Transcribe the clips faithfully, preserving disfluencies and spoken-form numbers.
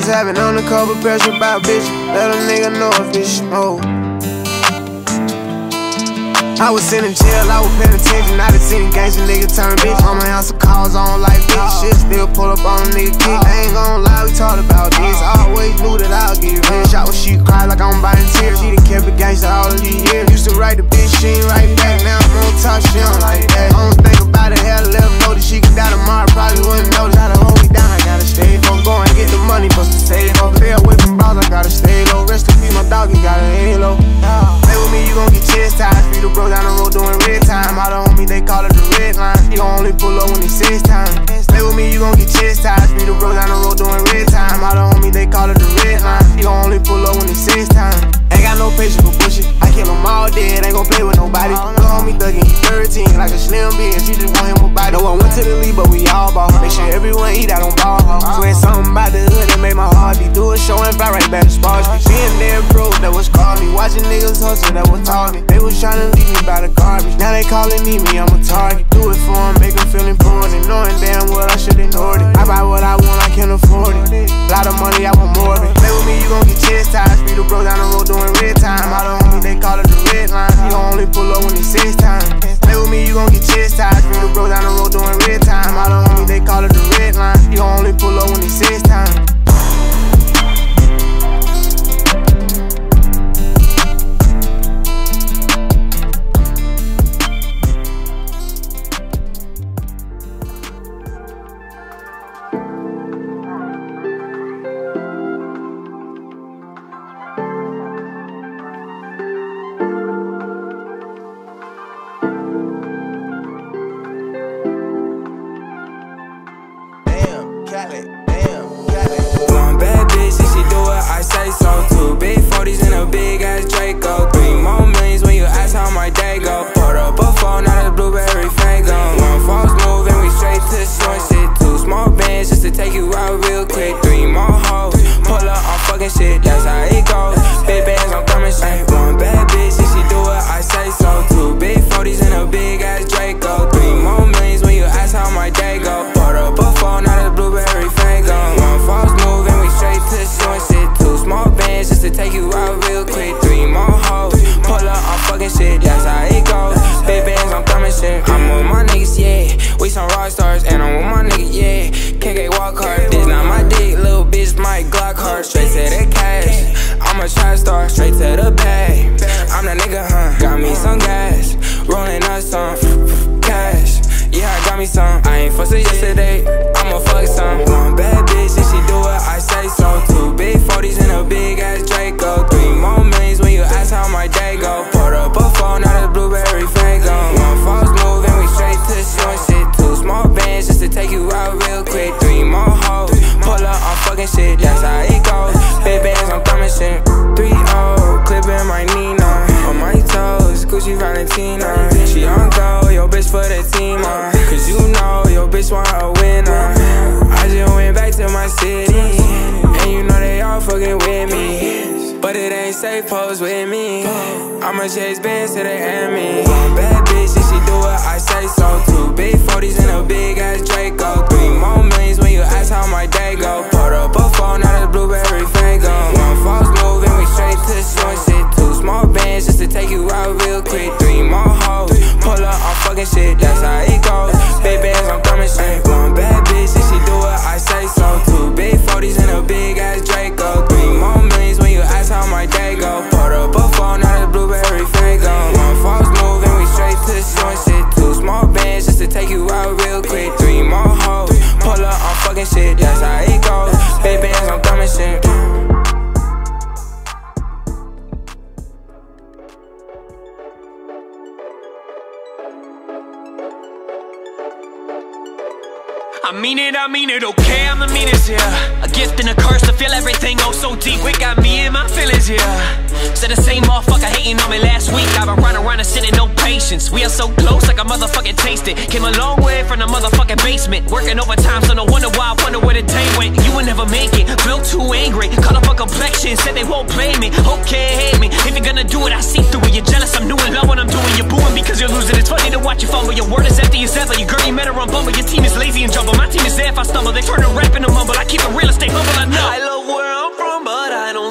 Just having undercover pressure by a bitch. Let a nigga know if it's smoke. I was in jail, I was paying attention. I done seen gangsta nigga turn bitch. On my house of calls, I don't like bitch. Shit still pull up on a nigga kick. I ain't gon' lie, we talked about this. I always knew that I'll get rich. I was she cry like I'm buying tears. She done kept it gangsta all of these years. Used to write the bitch, she ain't write back. Now I'm on top, she don't like that. I don't think about it, hell, let her know that she can die tomorrow. Probably wouldn't notice how to hold me down. I gotta stay low, go and get the money, bust to save low. Stay away from bras, I gotta stay low. Rest in peace, my dog, he got a halo. Play with me, you gon' get chastised. Free the bro down the road doing red time. All the homies, they call it the red line. He gon' only pull up when it's six time. Play with me, you gon' get chastised. Free the bro down the road doing red time. All the homies, they call it the red line. He gon' only pull up when it's six time. Ain't got no patience for bullshit. I kill them all dead, ain't gon' play with nobody. Little homie thuggin', he thirteen, like a slim bitch. She just want him a body. No one went to the league, but we all ball. Make sure everyone eat out on ball. Swear something about the hood that made my heart beat. Do a show and fly right back to Sparks. Being there broke, that was called me. Watching niggas hustle, that was taught me. They was tryna leave me by the garbage. Now they calling me, me, I'm a target. Do it for them, make them feel important. Knowing damn well I should ignore it. I buy what I want, I can afford it. Lot of money, I want more of it. Play with me, you gon' get chastised. Speed the bro down the road doing red time. All the homies, they call it the red line. You gon' only pull up when it's six time. Play with me, you gon' get chastised. Speed the bro down the road doing red time. All the homies, they call it the red line. You gon' only pull up when it's six time. One bad bitch, if she do it, I say so. Two big forties and a big ass Draco. Three more millions when you ask how my day go. Poured up a phone, now the blueberry fango. One false move and we straight to short shit. Two small bands just to take you out real quick. Three more hoes, pull up on fucking shit, that's how it goes. Big bands, I'm coming straight. One bad bitch, if she do it, I say so. Two big forties and a big ass Draco. Three more millions when you ask how my day go. Poured up a phone, now the blueberry fango. One false move and we straight to short shit. Two small bands just to take you out real quick. Three more hoes, pull up on fucking shit, that's how it goes. Big bands, I'm coming shit. I'm with my niggas, yeah. We some rock stars, and I'm with my niggas, yeah. K K walk hard, this not my dick, little bitch, my Glock hard. Straight to the cash, I'm a trap star, straight to the bag. I'm that nigga, huh? Got me some gas, rolling up some cash. Yeah, I got me some. I ain't fussed yesterday, I'ma fuck some. One bad bitch, if she do it, I say so. Two big forties and a big ass Draco. Three more millions when you ask how my day go. Poured up a phone, now the blueberry fango. One false move and we straight to short shit. Two small bands just to take you out real quick. Three more hoes, pull up on fucking shit, that's how it goes. Big bands, I'm coming shit. Three oh, clipping my Nina. On my toes, Gucci Valentina. She on go, yo bitch for the team, uh. Cause you know, your bitch want a winner. I just went back to my city, and you know they all fucking with me. But it ain't safe, pose with me. I'ma chase bands to the enemy. One bad bitch, if she do it, I say so. Two big forties and a big ass Draco. Three more millions when you ask how my day go. Poured up a phone, now the blueberry fango. One false move and we straight to short shit. Two small bands just to take you out real quick. Three more hoes, pull up on fucking shit, that's how it goes. Big bands, I'm coming straight. One bad bitch, if she do it, I say so. Two big forties and a big ass Draco. Three more millions when you ask how my day go. Poured up a phone, now the blueberry fango. One false move and we straight to short shit. Two small bands just to take you out real quick. Three more hoes, pull up on fucking shit, that's how it goes. Big bands, I'm coming shit. I mean it, I mean it, okay, I'm the meanest here. A gift and a curse to feel everything oh so deep. It got me in my feelings here. Said the same motherfucker hating on me last week. I've been running around and sitting no patience. We are so close like a motherfucking taste it. Came a long way from the motherfucking basement. Working overtime, so no wonder why I wonder where the day went. You would never make it, flow too angry. Caught up on complexion, said they won't play me. Okay, hate me, if you're gonna do it, I see through it. You're jealous, I'm new in love when I'm doing. You're booing because you're losing. It's funny to watch you fumble. Your word is empty as ever. Your girl, you met her on Bumble. Your team is lazy and jumble. My team is there if I stumble. They turn to rap and a mumble. I keep it real estate humble, I know. I love work.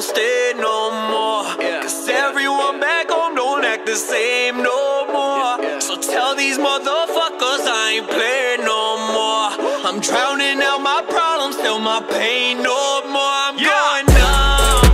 stay no more. Cause everyone back home don't act the same no more. So tell these motherfuckers I ain't playing no more. I'm drowning out my problems, feel my pain no more. I'm going numb,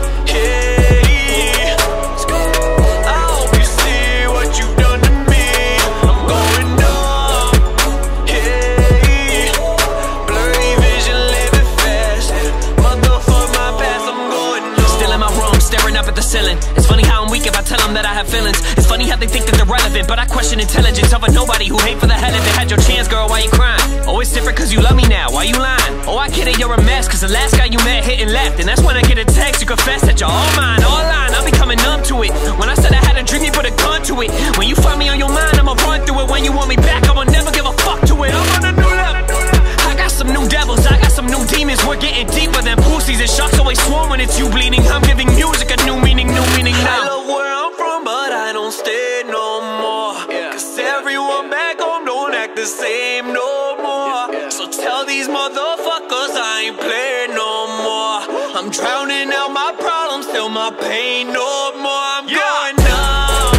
hey. I hope you see what you've done to me. I'm going numb, hey. Blurry vision, living fast. Motherfuck my past, I'm going numb. Still in my room, staring up at the ceiling. It's funny how I'm weak if I tell them that I have feelings. It's funny how they think that they're relevant, but I question intelligence of a nobody who hate for the hell of it. Had your chance, girl, why you crying? Oh, it's different cause you love me now, why you lying? Oh, I get it, you're a mess, cause the last guy you met hit and left. And that's when I get a text, you confess that you're all mine, all line. I'll be coming numb to it. When I said I had a dream, you put a gun to it. When you find me on your mind, I'ma run through it. When you want me back, I'ma never give a fuck to it. I'm gonna do that. I got some new devils, I got some new demons. We're getting deeper than pussies and sharks always swarm when it's you bleeding. I'm giving music a new meaning, new meaning now. I love where I'm from, but I don't stay no more. Cause everyone back home don't act the same no more. So tell these motherfuckers I ain't playing no more. I'm drowning out my problems, feel my pain no more. I'm going numb,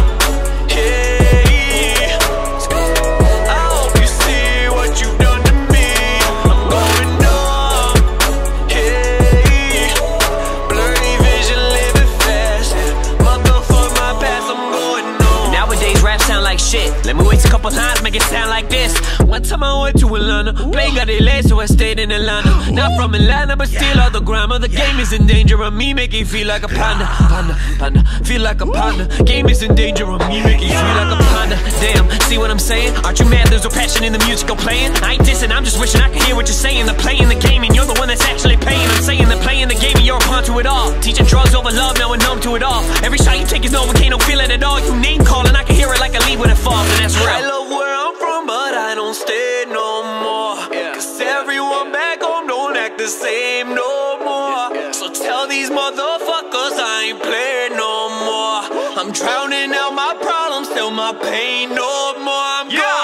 hey. I hope you see what you've done to me. I'm going numb, hey. Blurry vision, living fast. Motherfuck my past, I'm going numb. Nowadays rap sound like shit. Let me waste a couple lines, make it sound like this. One time I went to Atlanta, plane got delayed so I stayed in Atlanta. Not from Atlanta but still all the grammar. The game is in danger of me making you feel like a panda. Panda, panda, feel like a panda. Game is in danger of me making you feel like a panda. Damn, see what I'm saying? Aren't you mad there's no passion in the music I'm playing? I ain't dissing, I'm just wishing I could hear what you're saying. They're playing the game and you're the one that's actually paying. I'm saying they're playing the game and you're a pawn to it all. Teaching drugs over love, now we're numb to it all. Every shot you take is Novocaine, don't feel it at all. You name calling, I can hear it like a leaf when it falls, and that's real. I love where I'm from, but I don't stay no more. Cause everyone back home don't act the same no more. So tell these motherfuckers I ain't playing no more. I'm drowning out my problems, feel my pain no more. I'm going